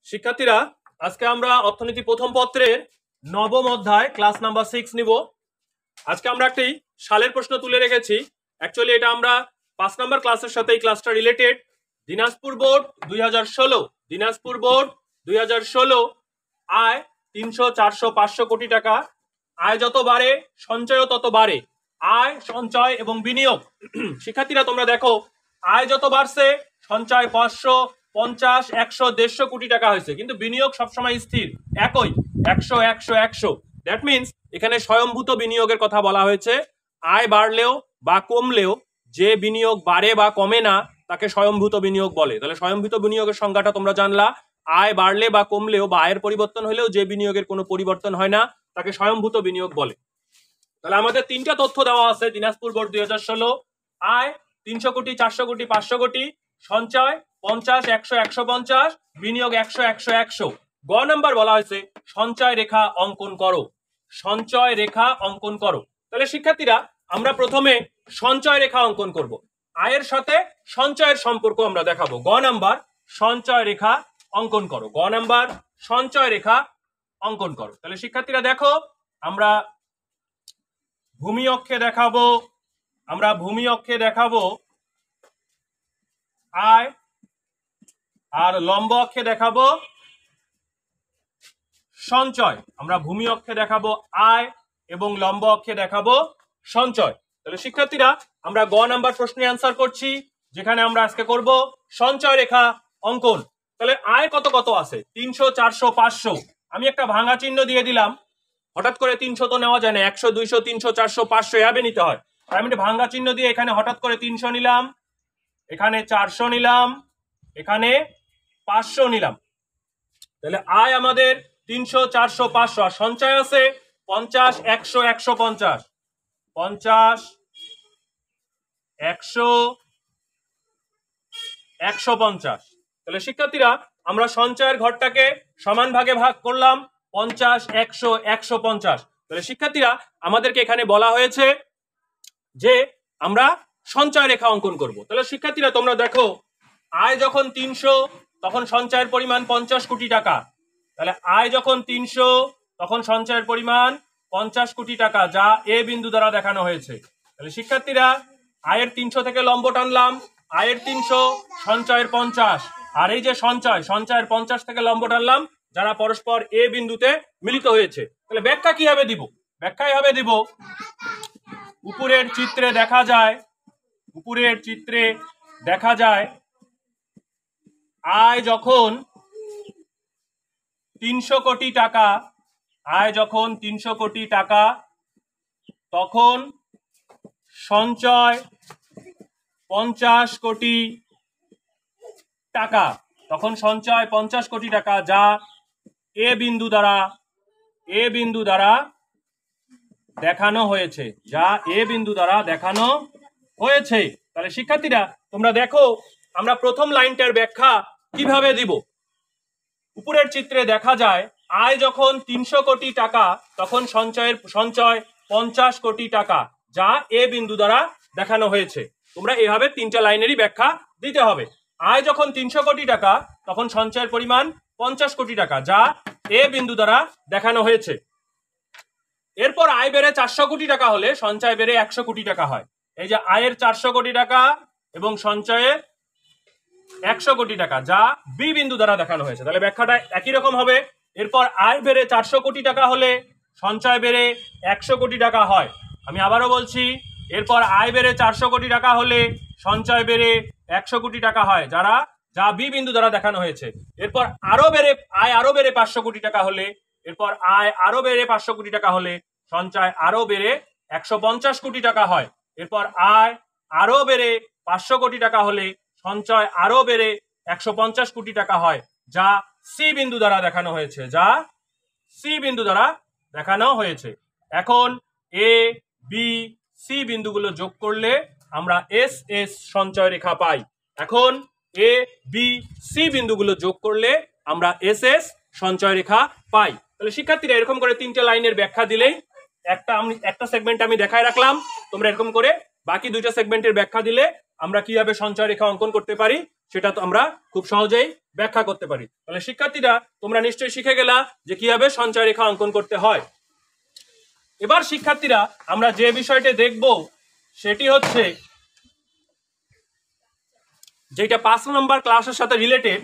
শিক্ষার্থীরা আজকে আমরা অর্থনীতি প্রথম পত্রের নবম অধ্যায় ক্লাস নাম্বার 6 নিব। আজকে আমরা একটি সালের প্রশ্ন তুলে রেখেছি। অ্যাকচুয়ালি এটা আমরা 5 নাম্বার ক্লাসের সাথে এই ক্লাসটা related. Dinajpur board 2016, Dinajpur board 2016 আয় 300, 400, 500 কোটি টাকা। আয় যত বাড়ে সঞ্চয়ও তত বাড়ে। আয়, সঞ্চয় এবং বিনিয়োগ। শিক্ষার্থীরা তোমরা দেখো, আয় যত বাড়ছে সঞ্চয় 500, 50, 100, 150 কোটি টাকা হয়েছে, কিন্তু বিনিয়োগ সবসময় স্থির একই 100, 100, 100। দ্যাট মিনস এখানে স্বয়ংভূত বিনিয়োগের কথা বলা হয়েছে। আয় বাড়লেও বা কমলেও যে বিনিয়োগ বাড়ে বা কমে না তাকে স্বয়ংভূত বিনিয়োগ বলে। তাহলে স্বয়ংভূত বিনিয়োগের সংজ্ঞাটা তোমরা জানলা। আয় বাড়লে বা কমলেও বা আয়ের পরিবর্তন হলেও যে বিনিয়োগের কোনো পরিবর্তন হয় না তাকে স্বয়ংভূত বিনিয়োগ বলে। তাহলে আমাদের তিনটা তথ্য দেওয়া আছে। দিনাজপুর বোর্ড 2016 আয় 300 কোটি, 400 কোটি, 500 কোটি, সঞ্চয় 50, 100, 150, বিনিয়োগ 100, 100, 100। গ নাম্বার বলা হয়েছে সঞ্চয় রেখা অঙ্কন করো, সঞ্চয় রেখা অঙ্কন করো। তাহলে শিক্ষার্থীরা আমরা প্রথমে সঞ্চয় রেখা অঙ্কন করব। আয়ের সাথে সঞ্চয়ের সম্পর্ক আমরা দেখাবো। গ নাম্বার সঞ্চয় রেখা অঙ্কন করো, গ নাম্বার সঞ্চয় রেখা অঙ্কন করো। তাহলে শিক্ষার্থীরা দেখো, আমরা ভূমি অক্ষে দেখাবো, আমরা ভূমি অক্ষে দেখাবো আয়, আর লম্ব অক্ষে দেখাবো সঞ্চয়। আমরা ভূমি অক্ষে দেখাবো আয় এবং লম্ব অক্ষে দেখাবো সঞ্চয়। তাহলে শিক্ষার্থীরা আমরা গ নাম্বার প্রশ্নে অ্যান্সার করছি, যেখানে আমরা আজকে করব সঞ্চয় রেখা অঙ্কন। তাহলে আয় কত কত আছে? 300, 400, 500। আমি একটা ভাঙা চিহ্ন দিয়ে দিলাম। হঠাৎ করে 300 তো নেওয়া যায় না, 100, 200, 300, 400, 500 এভাবে নিতে হয়। আমি একটা ভাঙা চিহ্ন দিয়ে এখানে হঠাৎ করে 300 নিলাম, এখানে 400 নিলাম, এখানে 500 নিলাম। তাহলে আয় আমাদের 300, 400, 500, আর সঞ্চয় আছে 50, 100, 150, 50, 100, 150। তাহলে শিক্ষার্থীরা আমরা সঞ্চয়ের ঘরটাকে সমান ভাগে ভাগ করলাম, 50, 100, 150। তাহলে শিক্ষার্থীরা আমাদেরকে এখানে বলা হয়েছে যে আমরা সঞ্চয় রেখা অঙ্কন করব। তাহলে শিক্ষার্থীরা তোমরা দেখো, আয় যখন 300 তখন সঞ্চয়ের পরিমাণ 50 কোটি টাকা। তাহলে আয় যখন 300 তখন সঞ্চয়ের পরিমাণ 50 কোটি টাকা, যা এ বিন্দু দ্বারা দেখানো হয়েছে। তাহলে শিক্ষার্থীরা আয়ের 300 থেকে লম্ব টানলাম, আয়ের 300, সঞ্চয়ের 50, আর এই যে সঞ্চয়, সঞ্চয়ের 50 থেকে লম্ব টানলাম, যারা পরস্পর এ বিন্দুতে মিলিত হয়েছে। তাহলে ব্যাখ্যা কিভাবে দিব? ব্যাখ্যা এভাবে দিব, উপরের চিত্রে দেখা যায়, উপরের চিত্রে দেখা যায় আয় যখন 300 কোটি টাকা, আয় যখন 300 কোটি টাকা তখন সঞ্চয় 50 কোটি টাকা, তখন সঞ্চয় 50 কোটি টাকা, যা এ বিন্দু দ্বারা দেখানো হয়েছে, যা এ বিন্দু দ্বারা দেখানো হয়েছে। তাহলে শিক্ষার্থীরা তোমরা দেখো, আমরা প্রথম লাইনটার ব্যাখ্যা কিভাবে দিব। উপরের চিত্রে দেখা যায় আয় যখন 300 কোটি টাকা তখন সঞ্চয় 50 কোটি টাকা, যা এ বিন্দু দ্বারা দেখানো হয়েছে। তোমরা এভাবে তিনটা লাইনেরই ব্যাখ্যা দিতে হবে। আয় যখন 300 কোটি টাকা তখন সঞ্চয়ের পরিমাণ 50 কোটি টাকা, যা এ বিন্দু দ্বারা দেখানো হয়েছে। এরপর আয় বেড়ে 400 কোটি টাকা হলে সঞ্চয় বেড়ে 100 কোটি টাকা হয়। এই যে আয়ের 400 কোটি টাকা এবং সঞ্চয়ে 100 কোটি টাকা, যা বি বিন্দু দ্বারা দেখানো হয়েছে। তাহলে ব্যাখ্যাটা একই রকম হবে। এরপর আয় বেড়ে 400 কোটি টাকা হলে সঞ্চয় বেড়ে 100 কোটি টাকা হয়। আমি আবারও বলছি, এরপর আয় বেড়ে 400 কোটি টাকা হলে সঞ্চয় বেড়ে 100 কোটি টাকা হয়, যা বি বিন্দু দ্বারা দেখানো হয়েছে। এরপর আয় আরো বেড়ে 500 কোটি টাকা হলে, এরপর আয় আরো বেড়ে 500 কোটি টাকা হলে সঞ্চয় আরো বেড়ে 150 কোটি টাকা হয়। এরপর আয় আরো বেড়ে 500 কোটি টাকা হলে সঞ্চয় আরো বেড়ে 150 কোটি টাকা হয়, যা সি বিন্দু দ্বারা দেখানো হয়েছে, যা সি বিন্দু দ্বারা দেখানো হয়েছে। এখন এ, বি, সি বিন্দুগুলো যোগ করলে আমরা এস এস সঞ্চয় রেখা পাই। এখন এ, বি, সি বিন্দুগুলো যোগ করলে আমরা এস এস সঞ্চয় রেখা পাই। তাহলে শিক্ষার্থীরা এরকম করে তিনটা লাইনের ব্যাখ্যা দিলেই একটা সেগমেন্ট আমি দেখায় রাখলাম। তোমরা এরকম করে বাকি দুইটা সেগমেন্টের ব্যাখ্যা দিলে আমরা কিভাবে সঞ্চয় রেখা অঙ্কন করতে পারি সেটা তো আমরা খুব সহজেই ব্যাখ্যা করতে পারি। তাহলে শিক্ষার্থীরা তোমরা নিশ্চয়ই শিখে গেলা যে কিভাবে সঞ্চয় রেখা অঙ্কন করতে হয়। এবার শিক্ষার্থীরা আমরা যে বিষয়টি দেখব সেটি হচ্ছে যেটা 5 নম্বর ক্লাসের সাথে রিলেটেড।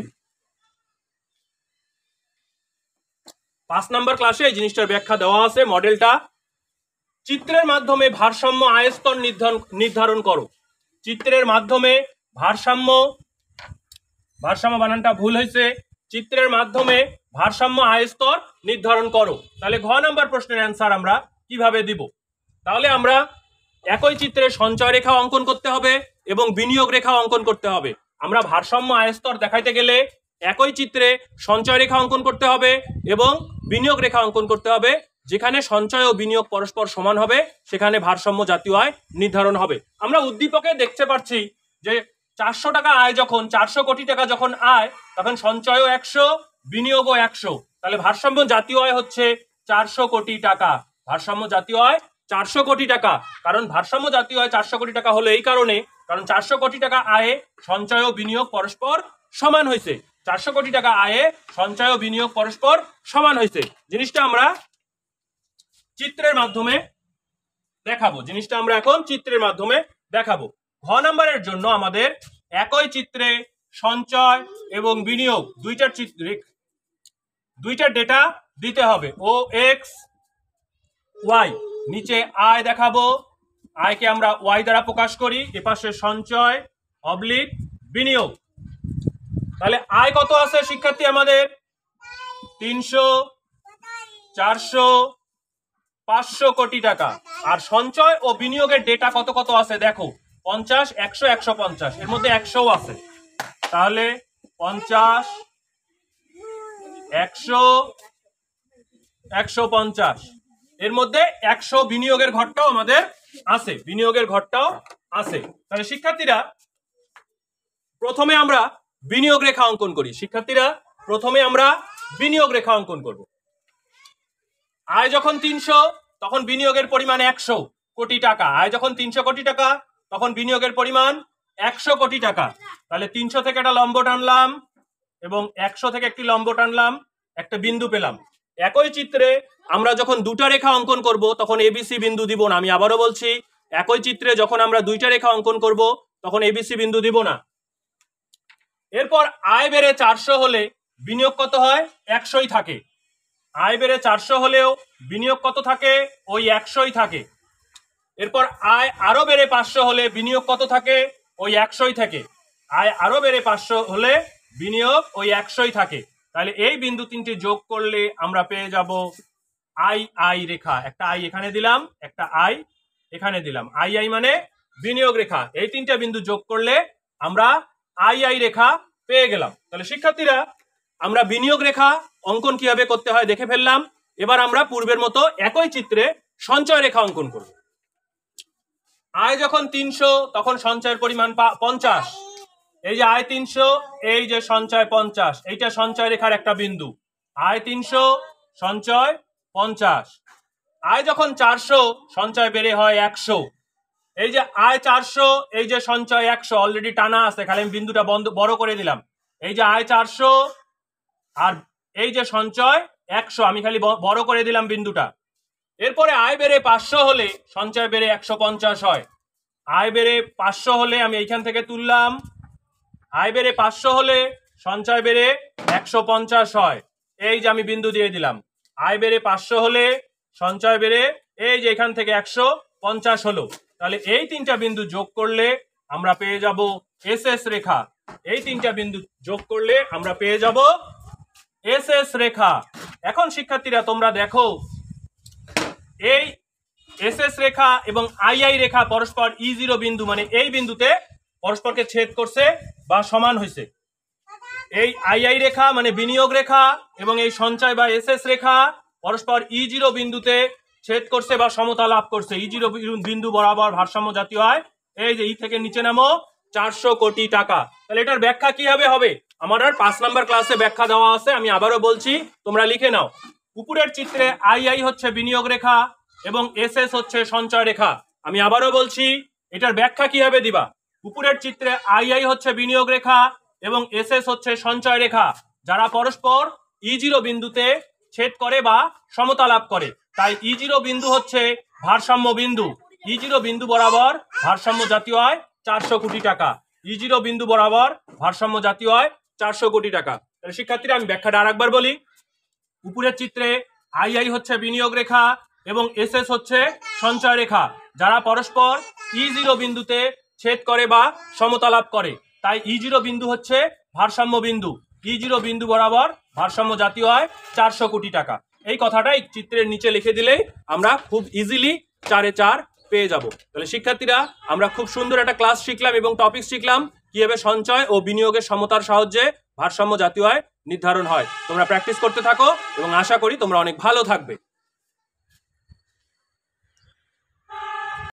5 নম্বর ক্লাসে এই জিনিসটার ব্যাখ্যা দেওয়া আছে, মডেলটা। চিত্রের মাধ্যমে ভারসাম্য আয়স্তর নির্ধারণ করো। চিত্রের মাধ্যমে ভারসাম্য বানানটা ভুল হয়েছে, চিত্রের মাধ্যমে ভারসাম্য আয়স্তর নির্ধারণ করো। তাহলে ঘ নাম্বার প্রশ্নের অ্যান্সার আমরা কিভাবে দিব? তাহলে আমরা একই চিত্রে সঞ্চয় রেখা অঙ্কন করতে হবে এবং বিনিয়োগ রেখা অঙ্কন করতে হবে। আমরা ভারসাম্য আয়স্তর দেখাইতে গেলে একই চিত্রে সঞ্চয় রেখা অঙ্কন করতে হবে এবং বিনিয়োগ রেখা অঙ্কন করতে হবে। যেখানে সঞ্চয় ও বিনিয়োগ পরস্পর সমান হবে সেখানে ভারসাম্য জাতীয় আয় নির্ধারণ হবে। আমরা উদ্দীপকে দেখতে পাচ্ছি যে 400 টাকা আয় যখন 400 কোটি টাকা যখন আয় তখন সঞ্চয়ও 100, বিনিয়োগও 100। তাহলে ভারসাম্য জাতীয় আয় হচ্ছে 400 কোটি টাকা। ভারসাম্য জাতীয় আয় 400 কোটি টাকা। কারণ ভারসাম্য জাতীয় আয় 400 কোটি টাকা হলো এই কারণে, কারণ 400 কোটি টাকা আয়ে সঞ্চয় ও বিনিয়োগ পরস্পর সমান হয়েছে। 400 কোটি টাকা আয়ে সঞ্চয় ও বিনিয়োগ পরস্পর সমান হয়েছে। জিনিসটা আমরা চিত্রের মাধ্যমে দেখাবো। জিনিসটা আমরা এখন চিত্রের মাধ্যমে দেখাবো। ঘ নাম্বারের জন্য আমাদের একই চিত্রে সঞ্চয় এবং বিনিয়োগ দুইটার ডেটা দিতে হবে। ও এক্স ওয়াই, নিচে আয় দেখাবো, আয়কে আমরা ওয়াই দ্বারা প্রকাশ করি, এপাশে সঞ্চয় অবলিক বিনিয়োগ। তাহলে আয় কত আছে শিক্ষার্থী আমাদের? 300, 400, 500 কোটি টাকা। আর সঞ্চয় ও বিনিয়োগের ডেটা কত কত আছে দেখো, 50, 100, 150, এর মধ্যে 100ও আছে। তাহলে 50, 100, 150, এর মধ্যে 100 বিনিয়োগের ঘরটাও আমাদের আছে, বিনিয়োগের ঘরটাও আছে। তাহলে শিক্ষার্থীরা প্রথমে আমরা বিনিয়োগ রেখা অঙ্কন করি। শিক্ষার্থীরা প্রথমে আমরা বিনিয়োগ রেখা অঙ্কন করব। আয় যখন 300 তখন বিনিয়োগের পরিমাণ 100 কোটি টাকা। আয় যখন 300 কোটি টাকা তখন বিনিয়োগের পরিমাণ 100 কোটি টাকা। তাহলে 300 থেকে একটা লম্ব টানলাম এবং 100 থেকে একটি লম্ব টানলাম, একটা বিন্দু পেলাম। একই চিত্রে আমরা যখন দুটা রেখা অঙ্কন করব তখন এবিসি বিন্দু দিব না। আমি আবারও বলছি, একই চিত্রে যখন আমরা দুইটা রেখা অঙ্কন করব তখন এবিসি বিন্দু দিব না। এরপর আয় বেড়ে 400 হলে বিনিয়োগ কত হয়? 100ই থাকে। আয় বেড়ে 400 হলেও বিনিয়োগ কত থাকে? ওই 100ই থাকে। এরপর আয় আরো বেড়ে 500 হলে বিনিয়োগ কত থাকে? ওই 100ই থাকে। আয় আরো বেড়ে 500 হলে বিনিয়োগ ওই 100ই থাকে। তাহলে এই বিন্দু তিনটি যোগ করলে আমরা পেয়ে যাব আই আই রেখা। একটা আই এখানে দিলাম, একটা আই এখানে দিলাম। আই আই মানে বিনিয়োগ রেখা। এই তিনটা বিন্দু যোগ করলে আমরা আই আই রেখা পেয়ে গেলাম। তাহলে শিক্ষার্থীরা আমরা বিনিয়োগ রেখা অঙ্কন কিভাবে করতে হয় দেখে ফেললাম। এবার আমরা পূর্বের মতো একই চিত্রে সঞ্চয় রেখা অঙ্কন করব। আয় যখন 300 তখন সঞ্চয়ের পরিমাণ 50। এই যে আয় 300, এই যে সঞ্চয় 50, এইটা সঞ্চয় রেখার একটা বিন্দু। আয় 300, সঞ্চয় 50। আয় যখন 400 সঞ্চয় বেড়ে হয় 100। এই যে আয় 400, এই যে সঞ্চয় 100, অলরেডি টানা আছে, খালি আমি বিন্দুটা বড় করে দিলাম। এই যে আয় 400 আর এই যে সঞ্চয় 100, আমি খালি বড় করে দিলাম বিন্দুটা। এরপরে আয় বেড়ে 500 হলে সঞ্চয় বেড়ে 150 হয়। আয় বেড়ে 500 হলে আমি এইখান থেকে তুললাম, আয় বেড়ে 500 হলে সঞ্চয় বেড়ে 150 হয়। এই যে আমি বিন্দু দিয়ে দিলাম। আয় বেড়ে 500 হলে সঞ্চয় বেড়ে এই যে এখান থেকে 150 হলো। তাহলে এই তিনটা বিন্দু যোগ করলে আমরা পেয়ে যাব এস এস রেখা। এই তিনটা বিন্দু যোগ করলে আমরা পেয়ে যাব এস এস রেখা। এখন শিক্ষার্থীরা তোমরা দেখো, এই এস এস রেখা এবং আই আই রেখা পরস্পর E0 বিন্দু মানে এই বিন্দুতে পরস্পরকে ছেদ করছে বা সমান হয়েছে। এই আই আই রেখা মানে বিনিয়োগ রেখা এবং এই সঞ্চয় বা এস এস রেখা পরস্পর E0 বিন্দুতে ছেদ করছে বা সমতা লাভ করছে। E0 বিন্দু বরাবর ভারসাম্য জাতীয় আয়, এই যে ই থেকে নিচে নামো 400 কোটি টাকা। তাহলে এটার ব্যাখ্যা কিভাবে হবে আমাদের 5 নাম্বার ক্লাসে ব্যাখ্যা দেওয়া আছে। আমি আবারও বলছি, তোমরা লিখে নাও। উপরের চিত্রে আই আই হচ্ছে বিনিয়োগ রেখা এবং এস এস হচ্ছে সঞ্চয় রেখা। আমি আবারও বলছি, এটার ব্যাখ্যা কিভাবে দিবা। উপরের চিত্রে আই আই হচ্ছে বিনিয়োগ রেখা এবং এসএস হচ্ছে সঞ্চয় রেখা, যারা পরস্পর E0 বিন্দুতে ছেদ করে বা সমতা লাভ করে। তাই E0 বিন্দু হচ্ছে ভারসাম্য বিন্দু। E0 বিন্দু বরাবর ভারসাম্য জাতীয় আয় 400 কোটি টাকা। E0 বিন্দু বরাবর ভারসাম্য জাতীয় আয় 400 কোটি টাকা। তাহলে শিক্ষার্থীরা আমি ব্যাখ্যাটা আরেকবার বলি। উপরের চিত্রে II হচ্ছে বিনিয়োগ রেখা এবং এসএস হচ্ছে সঞ্চয় রেখা, যারা পরস্পর E0 বিন্দুতে ছেদ করে বা সমতা লাভ করে। তাই E0 বিন্দু হচ্ছে ভারসাম্য বিন্দু। E0 বিন্দু বরাবর ভারসাম্য জাতীয় আয় 400 কোটি টাকা। এই কথাটাই চিত্রের নিচে লিখে দিলেই আমরা খুব ইজিলি 4 এ 4 পেয়ে যাব। তাহলে শিক্ষার্থীরা আমরা খুব সুন্দর একটা ক্লাস শিখলাম এবং টপিক শিখলাম কিভাবে সঞ্চয় ও বিনিয়োগের সমতার সাহায্যে ভারসাম্য জাতীয় আয় নির্ধারণ হয়। তোমরা প্র্যাকটিস করতে থাকো এবং আশা করি তোমরা অনেক ভালো থাকবে।